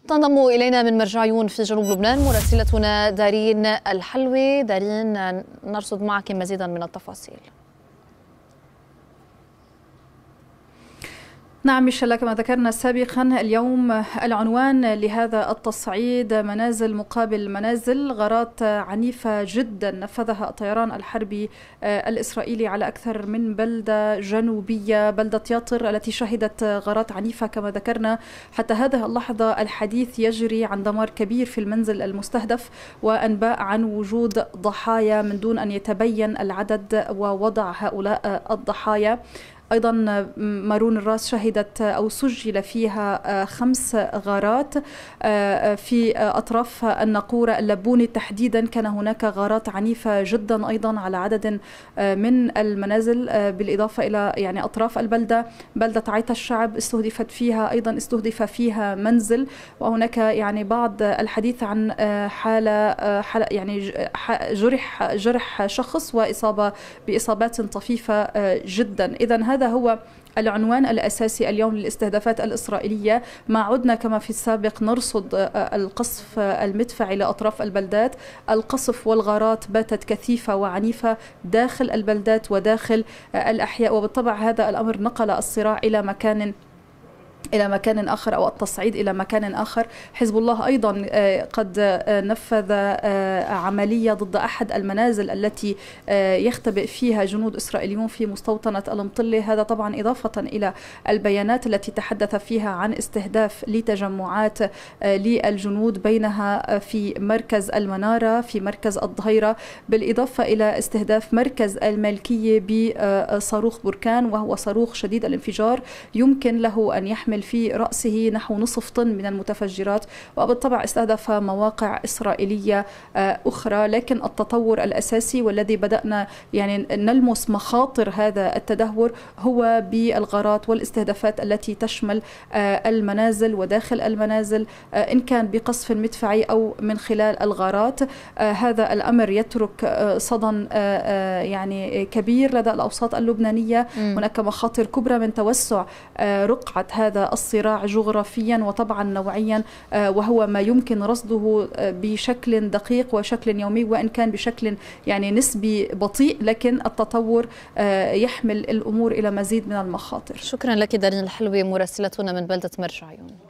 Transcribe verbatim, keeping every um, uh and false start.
تنضم إلينا من مرجعيون في جنوب لبنان مراسلتنا دارين الحلوي. دارين، نرصد معك مزيدا من التفاصيل. نعم ميشيلا، كما ذكرنا سابقا اليوم العنوان لهذا التصعيد منازل مقابل منازل. غارات عنيفة جدا نفذها الطيران الحربي الإسرائيلي على أكثر من بلدة جنوبية، بلدة ياطر التي شهدت غارات عنيفة كما ذكرنا. حتى هذه اللحظة الحديث يجري عن دمار كبير في المنزل المستهدف وأنباء عن وجود ضحايا من دون أن يتبين العدد ووضع هؤلاء الضحايا. أيضا مارون الراس شهدت أو سجل فيها خمس غارات في أطراف الناقورة اللبوني تحديدا. كان هناك غارات عنيفة جدا أيضا على عدد من المنازل، بالإضافة إلى يعني أطراف البلدة. بلدة عيت الشعب استهدفت فيها أيضا استهدف فيها منزل، وهناك يعني بعض الحديث عن حالة, حالة يعني جرح جرح شخص وإصابة بإصابات طفيفة جدا. إذن هذا هذا هو العنوان الأساسي اليوم للاستهدافات الإسرائيلية. ما عدنا كما في السابق نرصد القصف المدفعي لأطراف البلدات. القصف والغارات باتت كثيفة وعنيفة داخل البلدات وداخل الأحياء، وبالطبع هذا الأمر نقل الصراع إلى مكان إلى مكان آخر أو التصعيد إلى مكان آخر. حزب الله أيضا قد نفذ عملية ضد أحد المنازل التي يختبئ فيها جنود إسرائيليون في مستوطنة المطلة. هذا طبعا إضافة إلى البيانات التي تحدث فيها عن استهداف لتجمعات للجنود بينها في مركز المنارة في مركز الظهيرة، بالإضافة إلى استهداف مركز الملكية بصاروخ بركان، وهو صاروخ شديد الانفجار يمكن له أن يحمل في رأسه نحو نصف طن من المتفجرات، وبالطبع استهدف مواقع إسرائيلية أخرى. لكن التطور الأساسي والذي بدأنا يعني نلمس مخاطر هذا التدهور هو بالغارات والاستهدافات التي تشمل المنازل وداخل المنازل، إن كان بقصف مدفعي أو من خلال الغارات. هذا الأمر يترك صدى يعني كبير لدى الأوساط اللبنانية. هناك مخاطر كبرى من توسع رقعة هذا الصراع جغرافيا وطبعا نوعيا، وهو ما يمكن رصده بشكل دقيق وشكل يومي، وإن كان بشكل يعني نسبي بطيء، لكن التطور يحمل الأمور إلى مزيد من المخاطر. شكرا لك دارين الحلوي مراسلتنا من بلدة مرجعيون.